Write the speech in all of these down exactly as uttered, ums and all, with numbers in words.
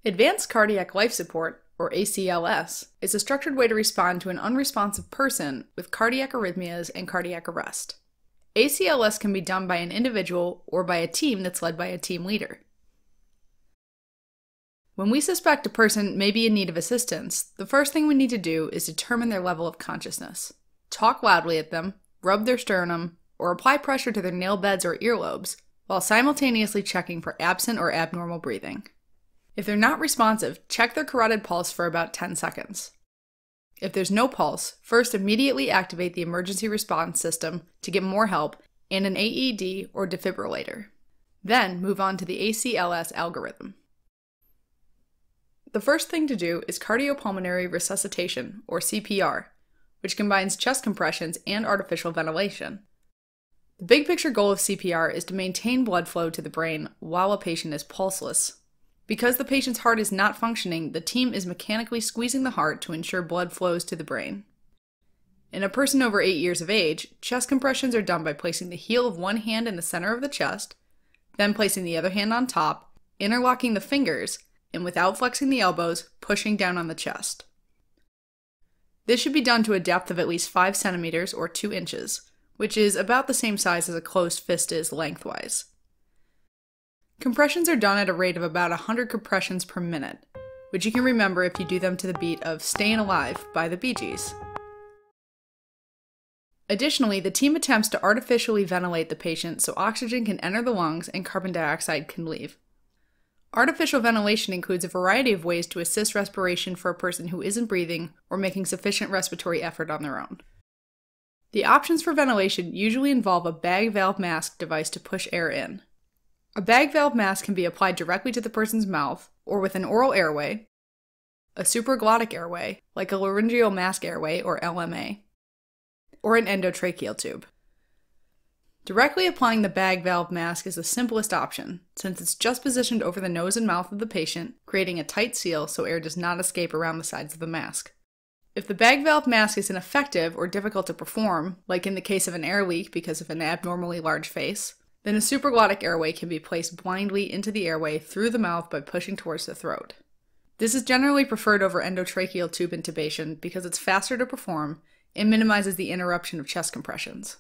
Advanced cardiac life support, or A C L S, is a structured way to respond to an unresponsive person with cardiac arrhythmias and cardiac arrest. A C L S can be done by an individual or by a team that's led by a team leader. When we suspect a person may be in need of assistance, the first thing we need to do is determine their level of consciousness. Talk loudly at them, rub their sternum, or apply pressure to their nail beds or earlobes, while simultaneously checking for absent or abnormal breathing. If they're not responsive, check their carotid pulse for about ten seconds. If there's no pulse, first immediately activate the emergency response system to get more help and an A E D or defibrillator. Then move on to the A C L S algorithm. The first thing to do is cardiopulmonary resuscitation, or C P R, which combines chest compressions and artificial ventilation. The big picture goal of C P R is to maintain blood flow to the brain while a patient is pulseless. Because the patient's heart is not functioning, the team is mechanically squeezing the heart to ensure blood flows to the brain. In a person over eight years of age, chest compressions are done by placing the heel of one hand in the center of the chest, then placing the other hand on top, interlocking the fingers, and without flexing the elbows, pushing down on the chest. This should be done to a depth of at least five centimeters or two inches, which is about the same size as a closed fist is lengthwise. Compressions are done at a rate of about one hundred compressions per minute, which you can remember if you do them to the beat of "Stayin' Alive" by the Bee Gees. Additionally, the team attempts to artificially ventilate the patient so oxygen can enter the lungs and carbon dioxide can leave. Artificial ventilation includes a variety of ways to assist respiration for a person who isn't breathing or making sufficient respiratory effort on their own. The options for ventilation usually involve a bag valve mask device to push air in. A bag valve mask can be applied directly to the person's mouth or with an oral airway, a supraglottic airway, like a laryngeal mask airway or L M A, or an endotracheal tube. Directly applying the bag valve mask is the simplest option, since it's just positioned over the nose and mouth of the patient, creating a tight seal so air does not escape around the sides of the mask. If the bag valve mask is ineffective or difficult to perform, like in the case of an air leak because of an abnormally large face, then a supraglottic airway can be placed blindly into the airway through the mouth by pushing towards the throat. This is generally preferred over endotracheal tube intubation because it's faster to perform and minimizes the interruption of chest compressions.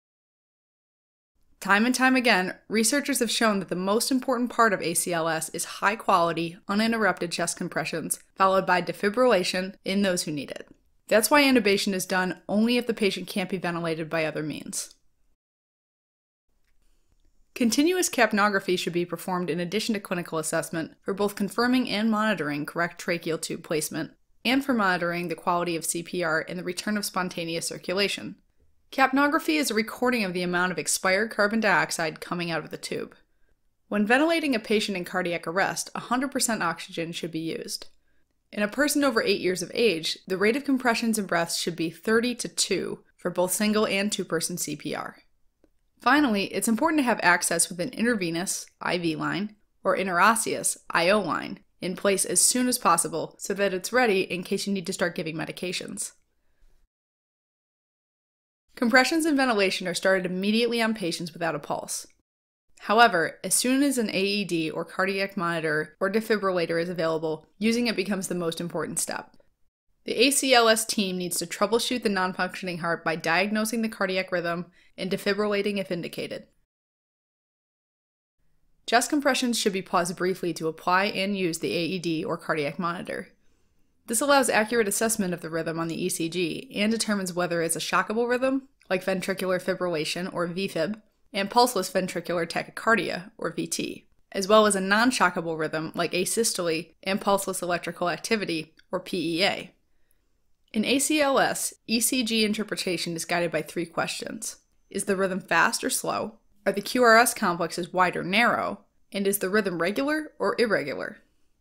Time and time again, researchers have shown that the most important part of A C L S is high-quality, uninterrupted chest compressions, followed by defibrillation in those who need it. That's why intubation is done only if the patient can't be ventilated by other means. Continuous capnography should be performed in addition to clinical assessment for both confirming and monitoring correct tracheal tube placement, and for monitoring the quality of C P R and the return of spontaneous circulation. Capnography is a recording of the amount of expired carbon dioxide coming out of the tube. When ventilating a patient in cardiac arrest, one hundred percent oxygen should be used. In a person over eight years of age, the rate of compressions and breaths should be thirty to two for both single and two-person C P R. Finally, it's important to have access with an intravenous I V line or interosseous I O line in place as soon as possible so that it's ready in case you need to start giving medications. Compressions and ventilation are started immediately on patients without a pulse. However, as soon as an A E D or cardiac monitor or defibrillator is available, using it becomes the most important step. The A C L S team needs to troubleshoot the non-functioning heart by diagnosing the cardiac rhythm and defibrillating if indicated. Chest compressions should be paused briefly to apply and use the A E D or cardiac monitor. This allows accurate assessment of the rhythm on the E C G and determines whether it's a shockable rhythm, like ventricular fibrillation or V fib, and pulseless ventricular tachycardia or V T, as well as a non-shockable rhythm like asystole and pulseless electrical activity or P E A. In A C L S, E C G interpretation is guided by three questions. Is the rhythm fast or slow? Are the Q R S complexes wide or narrow? And is the rhythm regular or irregular?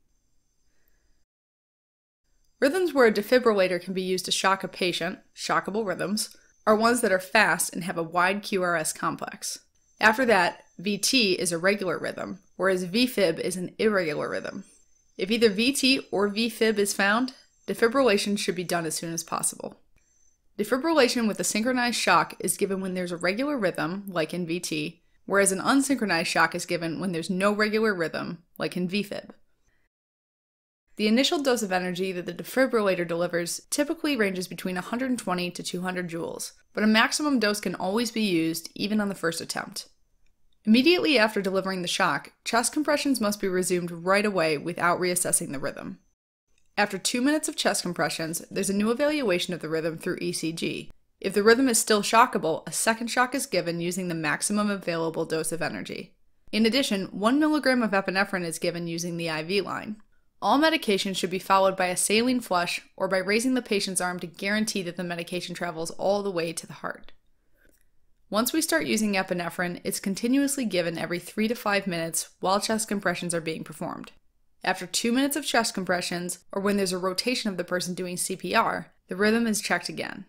Rhythms where a defibrillator can be used to shock a patient, shockable rhythms, are ones that are fast and have a wide Q R S complex. After that, V T is a regular rhythm, whereas V fib is an irregular rhythm. If either V T or V fib is found, defibrillation should be done as soon as possible. Defibrillation with a synchronized shock is given when there's a regular rhythm, like in V T, whereas an unsynchronized shock is given when there's no regular rhythm, like in V fib. The initial dose of energy that the defibrillator delivers typically ranges between one hundred twenty to two hundred joules, but a maximum dose can always be used even on the first attempt. Immediately after delivering the shock, chest compressions must be resumed right away without reassessing the rhythm. After two minutes of chest compressions, there's a new evaluation of the rhythm through E C G. If the rhythm is still shockable, a second shock is given using the maximum available dose of energy. In addition, one milligram of epinephrine is given using the I V line. All medications should be followed by a saline flush or by raising the patient's arm to guarantee that the medication travels all the way to the heart. Once we start using epinephrine, it's continuously given every three to five minutes while chest compressions are being performed. After two minutes of chest compressions, or when there's a rotation of the person doing C P R, the rhythm is checked again.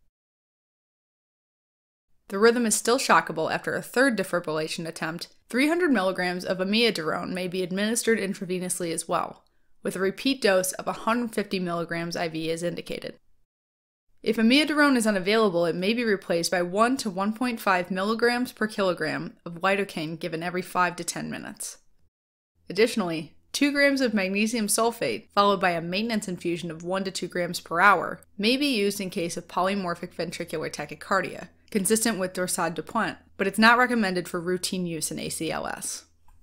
The rhythm is still shockable after a third defibrillation attempt. three hundred milligrams of amiodarone may be administered intravenously as well, with a repeat dose of one hundred fifty milligrams I V as indicated. If amiodarone is unavailable, it may be replaced by one to one point five milligrams per kilogram of lidocaine given every five to ten minutes. Additionally, two grams of magnesium sulfate, followed by a maintenance infusion of one to two grams per hour, may be used in case of polymorphic ventricular tachycardia, consistent with Dorsade de Pointe, but it's not recommended for routine use in A C L S.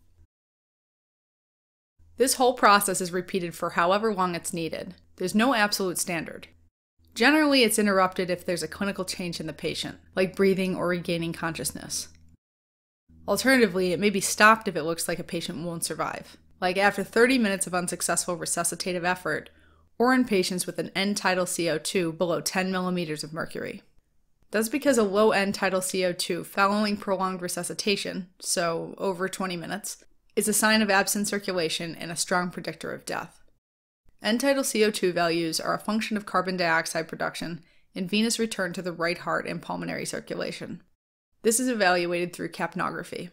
This whole process is repeated for however long it's needed. There's no absolute standard. Generally, it's interrupted if there's a clinical change in the patient, like breathing or regaining consciousness. Alternatively, it may be stopped if it looks like a patient won't survive, like after thirty minutes of unsuccessful resuscitative effort, or in patients with an end-tidal C O two below ten millimeters of mercury. That's because a low end-tidal C O two following prolonged resuscitation, so over twenty minutes, is a sign of absent circulation and a strong predictor of death. End-tidal C O two values are a function of carbon dioxide production and venous return to the right heart and pulmonary circulation. This is evaluated through capnography.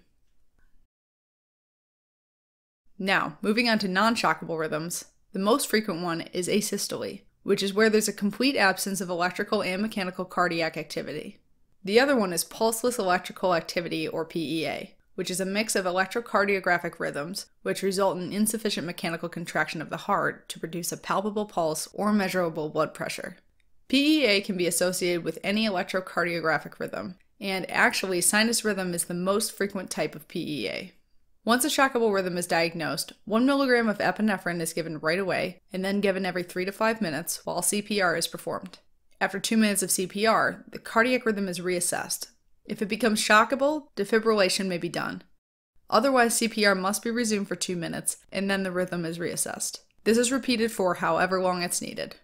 Now, moving on to non-shockable rhythms, the most frequent one is asystole, which is where there's a complete absence of electrical and mechanical cardiac activity. The other one is pulseless electrical activity, or P E A, which is a mix of electrocardiographic rhythms, which result in insufficient mechanical contraction of the heart to produce a palpable pulse or measurable blood pressure. P E A can be associated with any electrocardiographic rhythm, and actually sinus rhythm is the most frequent type of P E A. Once a shockable rhythm is diagnosed, one milligram of epinephrine is given right away, and then given every three to five minutes while C P R is performed. After two minutes of C P R, the cardiac rhythm is reassessed. If it becomes shockable, defibrillation may be done. Otherwise, C P R must be resumed for two minutes, and then the rhythm is reassessed. This is repeated for however long it's needed.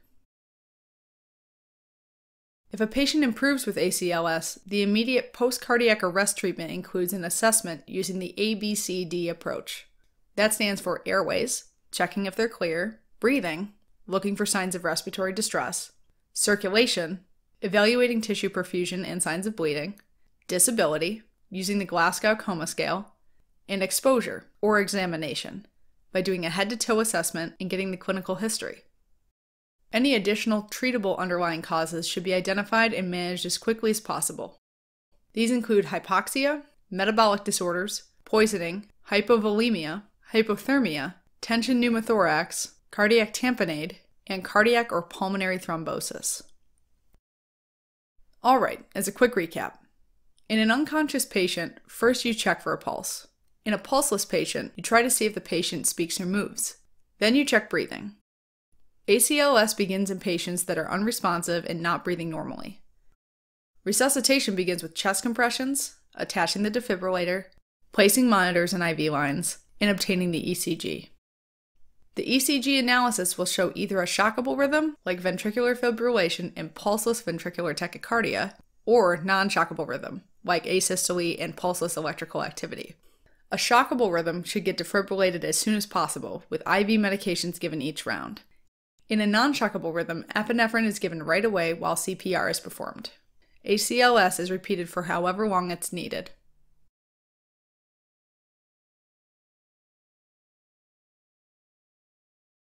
If a patient improves with A C L S, the immediate post-cardiac arrest treatment includes an assessment using the A B C D approach. That stands for airways, checking if they're clear, breathing, looking for signs of respiratory distress, circulation, evaluating tissue perfusion and signs of bleeding, disability, using the Glasgow Coma Scale, and exposure, or examination, by doing a head-to-toe assessment and getting the clinical history. Any additional treatable underlying causes should be identified and managed as quickly as possible. These include hypoxia, metabolic disorders, poisoning, hypovolemia, hypothermia, tension pneumothorax, cardiac tamponade, and cardiac or pulmonary thrombosis. Alright, as a quick recap. In an unconscious patient, first you check for a pulse. In a pulseless patient, you try to see if the patient speaks or moves. Then you check breathing. A C L S begins in patients that are unresponsive and not breathing normally. Resuscitation begins with chest compressions, attaching the defibrillator, placing monitors and I V lines, and obtaining the E C G. The E C G analysis will show either a shockable rhythm, like ventricular fibrillation and pulseless ventricular tachycardia, or non-shockable rhythm, like asystole and pulseless electrical activity. A shockable rhythm should get defibrillated as soon as possible, with I V medications given each round. In a non-shockable rhythm, epinephrine is given right away while C P R is performed. A C L S is repeated for however long it's needed.